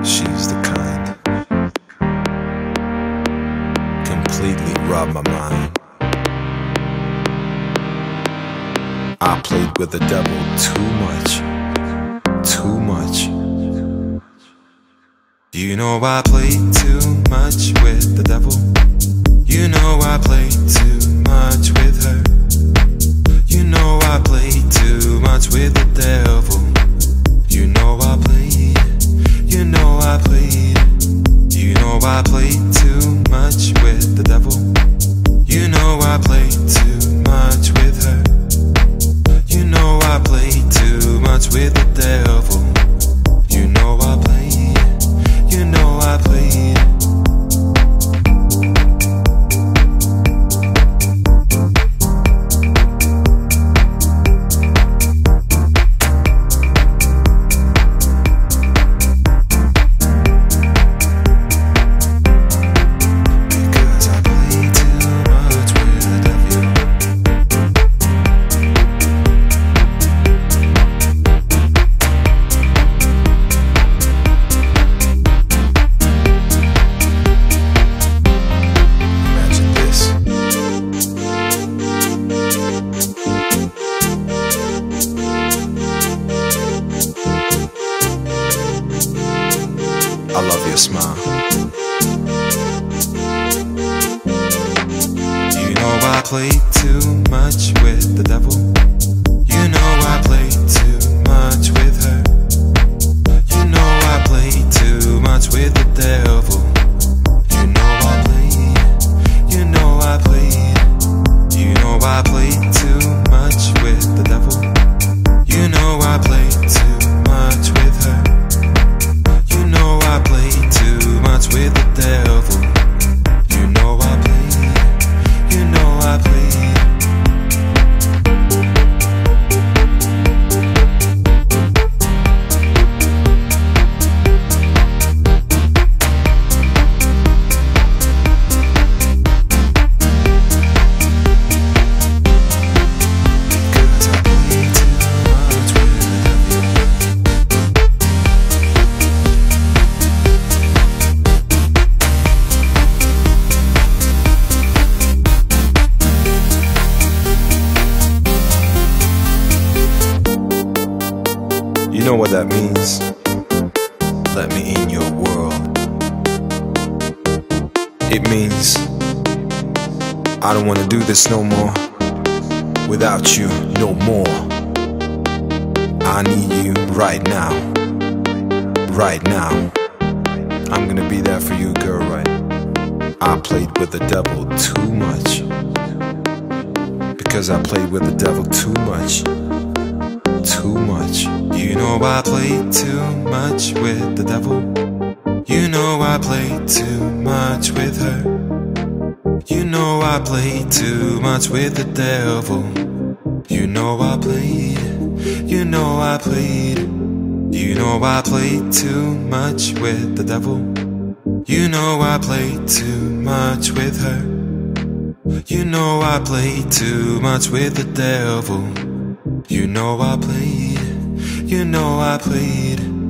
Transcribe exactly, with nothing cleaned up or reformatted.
She's the kind completely robbed my mind. I played with the devil too much, too much. You know I played too much with the devil. You know I played too much with her. You know I played too much with the devil. You know I played, you know I played. You know I played too much with the devil. You know I played too much with her. You know I played too much with the devil. You know I played, you know I played. I love your smile. You know I played too much with the devil. You know I played too much with her. You know I played too much with the devil. You know I played, you know I played. You know I played too much with the devil. You know I played too much with her. You know I played too much with the devil. You know I played, you know I played. Cause I played too much with the devil. You know what that means? Let me in your world. It means I don't want to do this no more. Without you, no more. I need you right now. Right now. I'm gonna be there for you, girl, right? I played with the devil too much. Because I played with the devil too much. Too much. You know I played too much with the devil. You know I played too much with her. You know I played too much with the devil. You know I played, you know I played. You know I played too much with the devil. You know I played too much with her. You know I played too much with the devil. You know I played, you know I played.